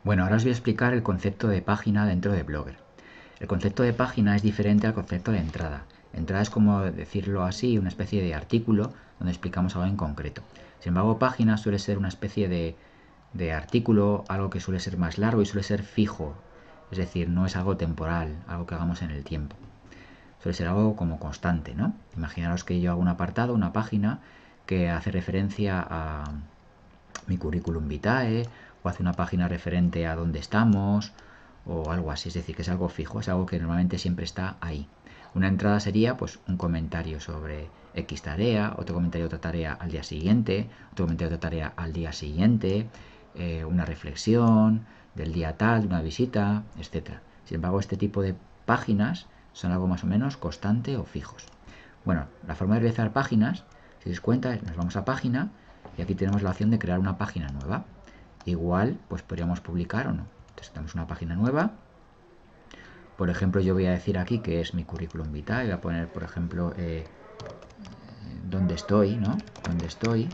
Bueno, ahora os voy a explicar el concepto de página dentro de Blogger. El concepto de página es diferente al concepto de entrada. Entrada es, como decirlo así, una especie de artículo donde explicamos algo en concreto. Sin embargo, página suele ser una especie de artículo, algo que suele ser más largo y suele ser fijo. Es decir, no es algo temporal, algo que hagamos en el tiempo. Suele ser algo como constante, ¿no? Imaginaros que yo hago un apartado, una página, que hace referencia a mi currículum vitae, o hace una página referente a dónde estamos, o algo así. Es decir, que es algo fijo, es algo que normalmente siempre está ahí. Una entrada sería pues un comentario sobre X tarea, otro comentario de otra tarea al día siguiente, otro comentario de otra tarea al día siguiente, una reflexión del día tal, de una visita, etc. Sin embargo, este tipo de páginas son algo más o menos constante o fijos. Bueno, la forma de realizar páginas, si os cuenta, nos vamos a página y aquí tenemos la opción de crear una página nueva. Igual, pues podríamos publicar o no. Entonces tenemos una página nueva. Por ejemplo, yo voy a decir aquí que es mi currículum vitae. Voy a poner, por ejemplo, dónde estoy, ¿no? Dónde estoy.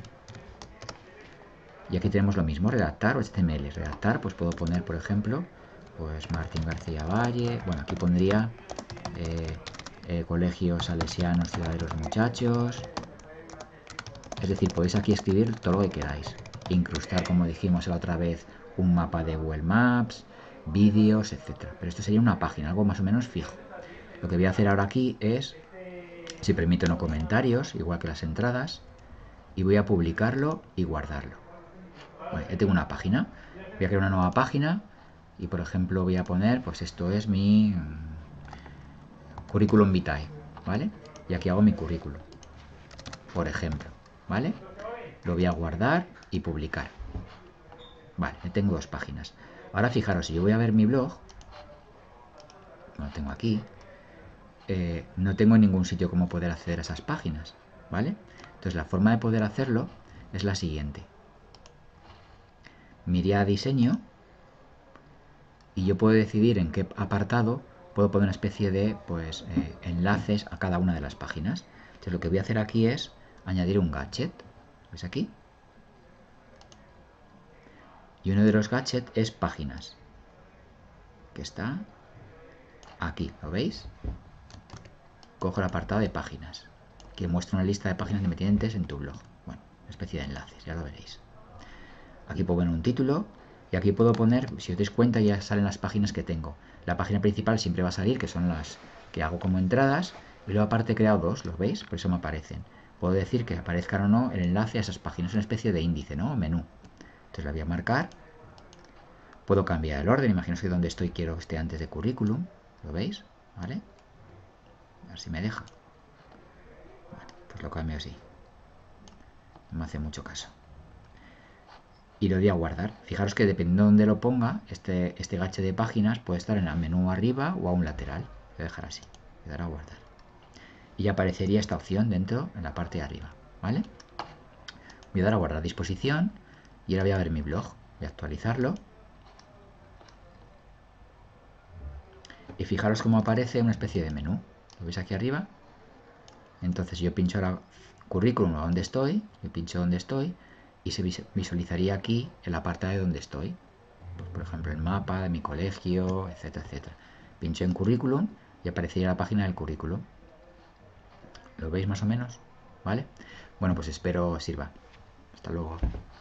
Y aquí tenemos lo mismo, redactar o HTML. Redactar, pues puedo poner, por ejemplo, pues Martín García Valle. Bueno, aquí pondría colegios salesianos, Ciudad de los Muchachos. Es decir, podéis aquí escribir todo lo que queráis. Incrustar, como dijimos la otra vez, un mapa de Google Maps, vídeos, etc. Pero esto sería una página, algo más o menos fijo. Lo que voy a hacer ahora aquí es, si permito no comentarios, igual que las entradas, y voy a publicarlo y guardarlo. Bueno, ya tengo una página. Voy a crear una nueva página y, por ejemplo, voy a poner, pues esto es mi currículum vitae, ¿vale? Y aquí hago mi currículum, por ejemplo, ¿vale? Lo voy a guardar y publicar. Vale, tengo dos páginas. Ahora fijaros, si yo voy a ver mi blog, lo tengo aquí, no tengo ningún sitio como poder acceder a esas páginas, ¿vale? Entonces la forma de poder hacerlo es la siguiente. Me iría a diseño y yo puedo decidir en qué apartado puedo poner una especie de pues, enlaces a cada una de las páginas. Entonces lo que voy a hacer aquí es añadir un gadget. ¿Ves aquí? Y uno de los gadgets es páginas, que está aquí, ¿lo veis? Cojo el apartado de páginas, que muestra una lista de páginas independientes en tu blog. Bueno, una especie de enlaces, ya lo veréis. Aquí puedo poner un título y aquí puedo poner, si os dais cuenta ya salen las páginas que tengo. La página principal siempre va a salir, que son las que hago como entradas, y luego aparte he creado dos, ¿los veis? Por eso me aparecen. Puedo decir que aparezcan o no el enlace a esas páginas, una especie de índice, ¿no? Menú. Entonces la voy a marcar. Puedo cambiar el orden, imaginaos que donde estoy quiero que esté antes de currículum, ¿lo veis? ¿Vale? A ver si me deja. Bueno, pues lo cambio así. No me hace mucho caso. Y lo voy a guardar. Fijaros que dependiendo de donde lo ponga, este gache de páginas puede estar en el menú arriba o a un lateral. Voy a dejar así. Voy a dar a guardar. Y ya aparecería esta opción dentro, en la parte de arriba. ¿Vale? Voy a dar a guardar a disposición y ahora voy a ver mi blog. Voy a actualizarlo. Y fijaros cómo aparece una especie de menú. ¿Lo veis aquí arriba? Entonces yo pincho ahora currículum a donde estoy, y pincho donde estoy, y se visualizaría aquí el apartado de donde estoy. Pues, por ejemplo, el mapa de mi colegio, etcétera, etcétera. Pincho en currículum y aparecería la página del currículum. ¿Lo veis más o menos? ¿Vale? Bueno, pues espero os sirva. Hasta luego.